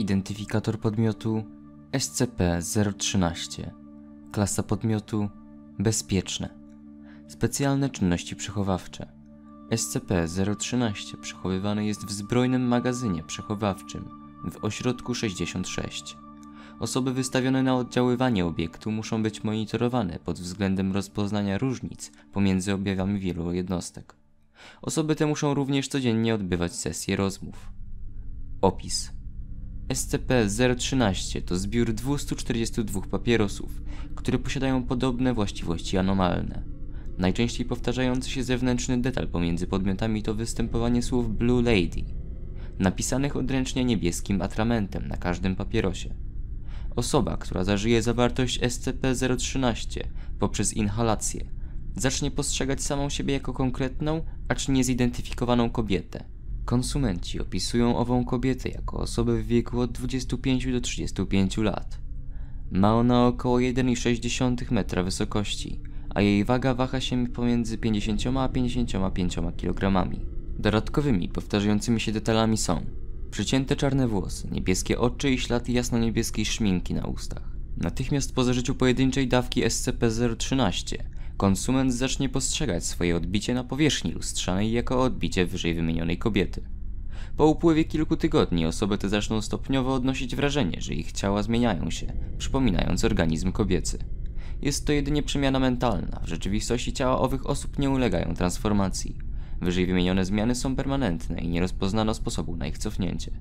Identyfikator podmiotu SCP-013. Klasa podmiotu bezpieczne. Specjalne czynności przechowawcze. SCP-013 przechowywany jest w zbrojnym magazynie przechowawczym w ośrodku 66. Osoby wystawione na oddziaływanie obiektu muszą być monitorowane pod względem rozpoznania różnic pomiędzy objawami wielu jednostek. Osoby te muszą również codziennie odbywać sesje rozmów. Opis. SCP-013 to zbiór 242 papierosów, które posiadają podobne właściwości anomalne. Najczęściej powtarzający się zewnętrzny detal pomiędzy podmiotami to występowanie słów Blue Lady, napisanych odręcznie niebieskim atramentem na każdym papierosie. Osoba, która zażyje zawartość SCP-013 poprzez inhalację, zacznie postrzegać samą siebie jako konkretną, acz niezidentyfikowaną kobietę. Konsumenci opisują ową kobietę jako osobę w wieku od 25 do 35 lat. Ma ona około 1,6 metra wysokości, a jej waga waha się pomiędzy 50 a 55 kg. Dodatkowymi, powtarzającymi się detalami są przycięte czarne włosy, niebieskie oczy i ślad jasno-niebieskiej szminki na ustach. Natychmiast po zażyciu pojedynczej dawki SCP-013 konsument zacznie postrzegać swoje odbicie na powierzchni lustrzanej jako odbicie wyżej wymienionej kobiety. Po upływie kilku tygodni osoby te zaczną stopniowo odnosić wrażenie, że ich ciała zmieniają się, przypominając organizm kobiecy. Jest to jedynie przemiana mentalna, w rzeczywistości ciała owych osób nie ulegają transformacji. Wyżej wymienione zmiany są permanentne i nie rozpoznano sposobu na ich cofnięcie.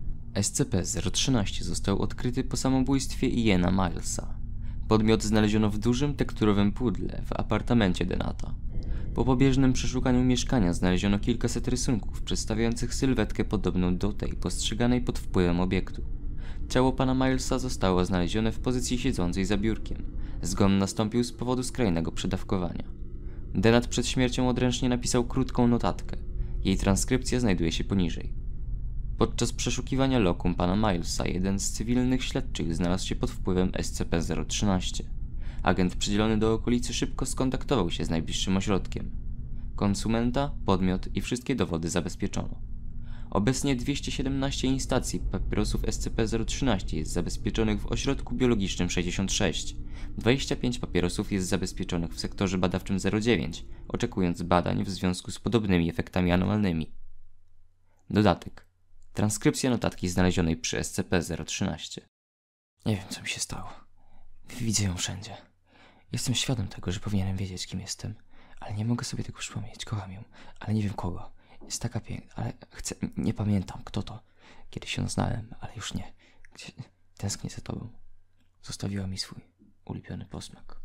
SCP-013 został odkryty po samobójstwie Iana Milesa. Podmiot znaleziono w dużym tekturowym pudle w apartamencie Denata. Po pobieżnym przeszukaniu mieszkania znaleziono kilkaset rysunków przedstawiających sylwetkę podobną do tej postrzeganej pod wpływem obiektu. Ciało pana Milesa zostało znalezione w pozycji siedzącej za biurkiem. Zgon nastąpił z powodu skrajnego przedawkowania. Denat przed śmiercią odręcznie napisał krótką notatkę. Jej transkrypcja znajduje się poniżej. Podczas przeszukiwania lokum pana Milesa jeden z cywilnych śledczych znalazł się pod wpływem SCP-013. Agent przydzielony do okolicy szybko skontaktował się z najbliższym ośrodkiem. Konsumenta, podmiot i wszystkie dowody zabezpieczono. Obecnie 217 instalacji papierosów SCP-013 jest zabezpieczonych w ośrodku biologicznym 66. 25 papierosów jest zabezpieczonych w sektorze badawczym 09, oczekując badań w związku z podobnymi efektami anomalnymi. Dodatek. Transkrypcja notatki znalezionej przy SCP-013. Nie wiem, co mi się stało. Widzę ją wszędzie. Jestem świadom tego, że powinienem wiedzieć, kim jestem, ale nie mogę sobie tego przypomnieć. Kocham ją, ale nie wiem kogo. Jest taka piękna, ale nie pamiętam, kto to. Kiedyś ją znałem, ale już nie. Tęsknię za tobą. Zostawiła mi swój ulubiony posmak.